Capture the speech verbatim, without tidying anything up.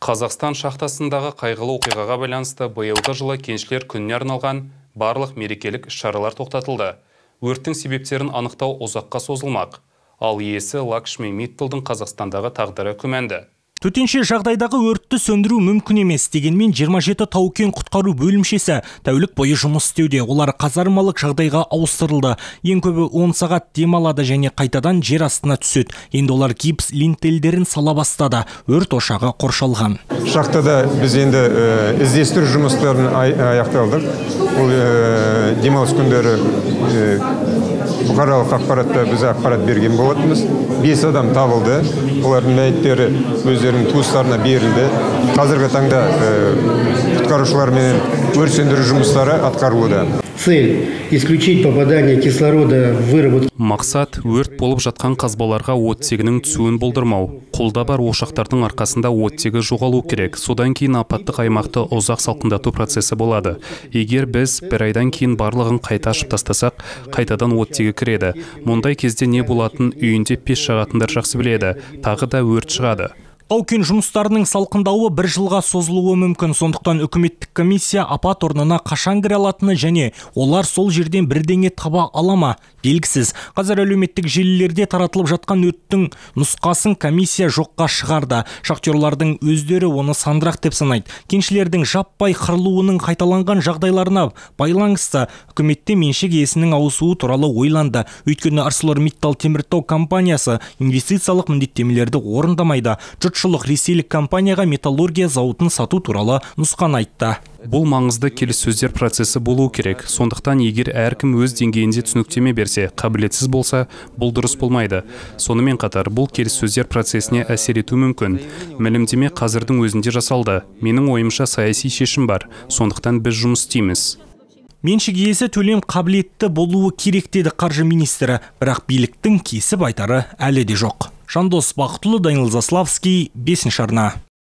Қазақстан шахтасындағы қайғылы оқиғаға байланысты биылғы жылы кеншілер күніне арналған барлық мерекелік шаралар тоқтатылды. Өрттің себептерін анықтау ұзаққа созылмақ. Ал иесі Лакшми Митталдың Қазақстандағы тағдыры күмәнді. Төтенше жағдайдағы өртті сөндіру мүмкін емес дегенмен жиырма жеті тау-кен құтқару бөлімшесі тәулік бойы жұмыс істеуде. Олар қазармалық жағдайға ауыстырылды. Ең көбі он сағат демалады және қайтадан жер астына түседі. Енді олар гипс линтельдерін сала бастады. Өрт ошағы қоршалған. Шахтада біз енді іздестіру жұмыстарын аяқталдық. Ол демалыс күндері бұқаралық ақпаратта біз ақпарат берген болатынбыз. бес адам табылды. Олардың мәйіттері өздерінің туыстарына берілді. Қазіргі таңда құтқарушылармен өрт сөндіру жұмыстары атқарылуда. Цель – исключить попадание кислорода в выработку. Мақсат өрт болып жатқан қазбаларға оттегінің түсуін болдырмау. Қолда бар ошақтардың арқасында оттегі жоғалу керек. Содан кейін апаттық аймақты ұзақ салқындату процесі болады. Егер біз бір айдан кейін барлығын қайта ашып тастасақ, қайтадан оттегі кіреді. Мұндай кезде не болатын үйінде пеш жағатындар жақсы біледі. Тағы да өрт шығады. Тау-кен жұмыстарының салқындауы бір жылға созылуы мүмкін. Сондықтан үкіметтік комиссия апат орнына қашан кіре алатыны және олар сол жерден бірдеңе таба алама белгісіз. Қазір әлеуметтік желілерде таратылып жатқан өрттің нұсқасын комиссия жоққа шығарды. Шахтерлардың өздері оны сандырақ деп санайды. Кеншілердің жаппай қырылуының қайталанған жағдайларына байланысты үкіметте меншік иесінің ауысуы туралы ойланды. Өйткені ArcelorMittal теміртау компаниясы инвестициялық міндеттемелерді орындамайды. Жұртшылық ресейлік компанияға металлургия зауытын сату туралы нұсқаны айтты. Бұл маңызды келіссөздер процесі болу керек. Сондықтан егер әркім өз деңгейінде түсініктеме берсе, қабілетсіз болса, бұл дұрыс болмайды. Сонымен қатар бұл келіссөздер процесіне әсер ету мүмкін. Мәлімдеме қазірдің өзінде жасалды. Менің ойымша саяси шешім бар. Сондықтан біз жұмыс істейміз. Меншік иесі төлем қабілетті болуы керек деді қаржы министрі, бірақ биліктің кесіп айтары әлі де жоқ. Жандос Бақытұлы, Данил Заславский, бесінші арна.